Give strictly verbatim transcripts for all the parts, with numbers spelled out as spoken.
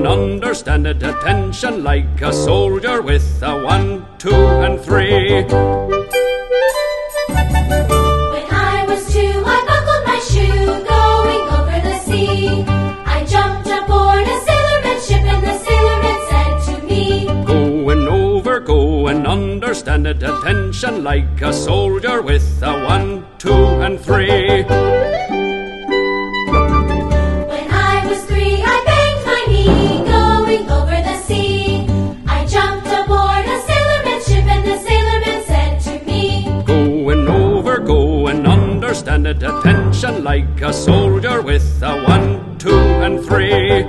and understand it. Attention like a soldier with a one, two, and three. When I was two, I buckled my shoe, going over the sea. I jumped aboard a sailorman's ship, and the sailorman said to me, Going over, go and understand it. Attention like a soldier with a one, two, and three. When I was three, I banged my knee, going over the sea. I jumped aboard a sailorman's ship, and the sailorman said to me, Going over, go and understand it. Attention like a soldier with a one, two, and three.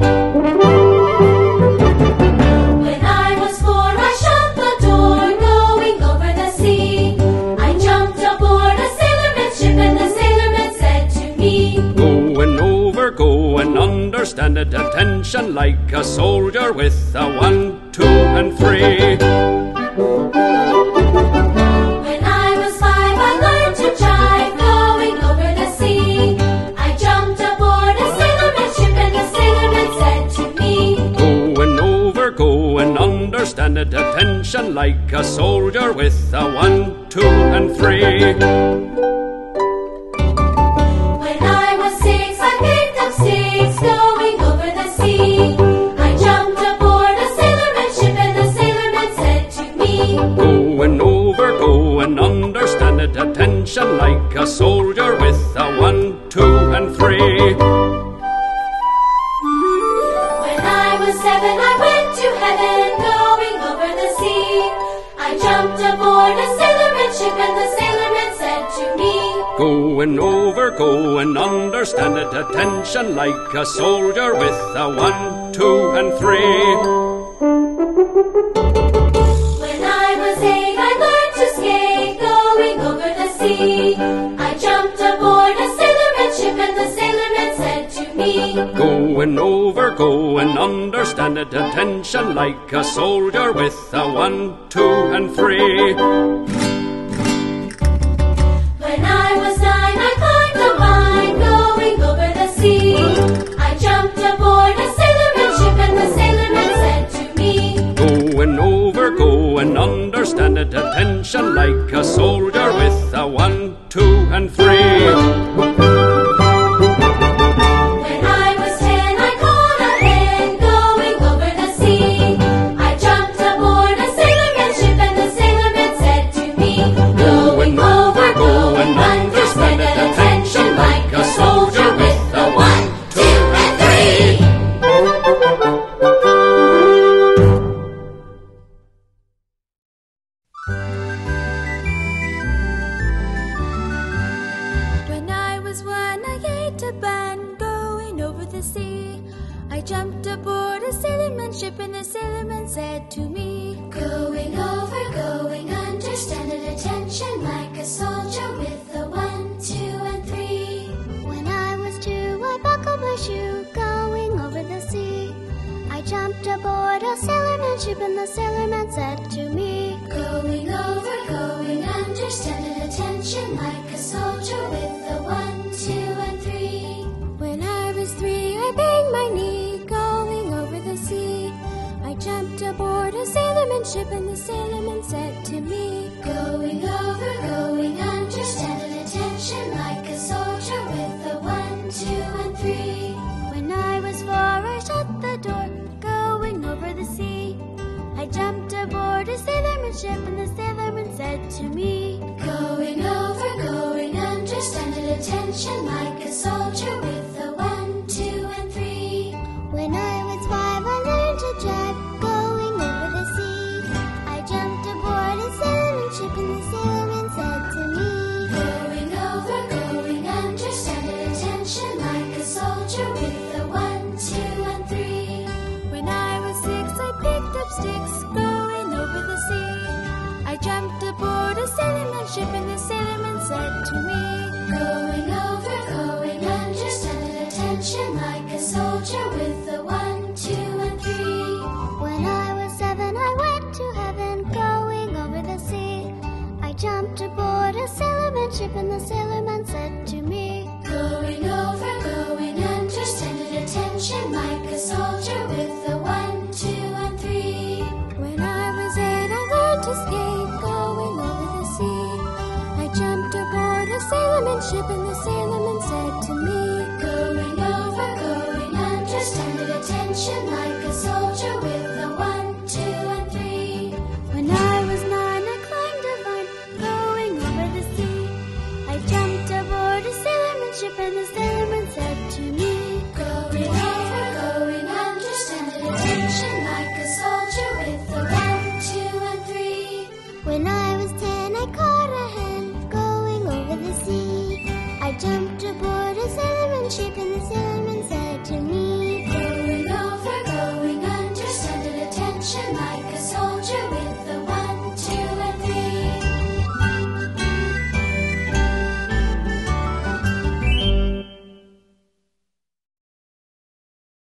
When I was four, I shut the door, going over the sea. I jumped aboard a sailorman's ship, and the sailorman said to me, Going over, go and understand it. Attention like a soldier with a one, two, and three. When I was five, I learned to jive, going over the sea. I jumped aboard a sailorman's ship, and the sailorman said to me, Going over, go and understand it. Attention like a soldier with a one, two, and three. When I was six, I picked up sticks, going over the sea. I jumped aboard a sailorman's ship, and the sailorman said to me, Going over, go and understand it. Attention like a soldier with a one, two, and three. When I was seven, I went to heaven, going over the sea. I jumped aboard a sailorman's ship, and the sailorman said to me, Going over, go and understand it. Attention like a soldier with a one, two, and three. When I was eight, I learned to skate, going over the sea. I jumped aboard a sailorman's ship, and the sailorman said to me, Going over, go and understand it. Attention like a soldier with a one, two, and three. When I was nine, I climbed a vine, going over the sea. I jumped aboard a sailorman's ship, and the sailorman said to me, Going over, go and understand it. Attention like a soldier with a one, two, and three. When I was ten, I caught a hen, going over the sea. I jumped aboard a sailorman's ship, and the sailorman said to me, Going over, go and understand it. Attention like a soldier with a one, two, and three. When I was one, I ate a bun, going over the sea. I jumped aboard a sailorman's ship, and the sailorman said to me, Going over, going, understand it. Attention like a soldier with a one, two, and three. When I was two, I buckled my shoe, going over the sea. I jumped aboard a sailorman's ship, and the sailorman said to me, Going over, going, understand it. Attention like a soldier with a one, two, and three. When I was three, I banged my knee, going over the sea. I jumped aboard a sailorman's ship, and the sailorman said to me, Going over, going, understand it. Attention like a soldier with a one, two, and three. When I was four, I shut the door, going over the sea. I jumped aboard a sailorman's ship, and the sailorman said to me, Going over, going, understand it. Attention like a soldier with a one, two, and three. When I was five, I learned to drive, going over the sea. I jumped aboard a sailorman's ship, and the sailorman said to me, Going over, going, understand it. Attention like a soldier with a one, two, and three. When I was six, I picked up sticks, going over the sea. I jumped aboard a sailorman's ship, and the sailorman said to me, Going over, going, understand it. Attention like a soldier with a one, two, and three. When I was seven, I went to heaven, going over the sea. I jumped aboard a sailorman's ship, and the sailorman said to me, Going over, going, understand it. Attention attention like a soldier with a one, two, and three. When I was eight, I learned to skate, going over the sea. I jumped aboard a sailorman ship, and the sailorman said to me, Going over, going under, stand at attention like a soldier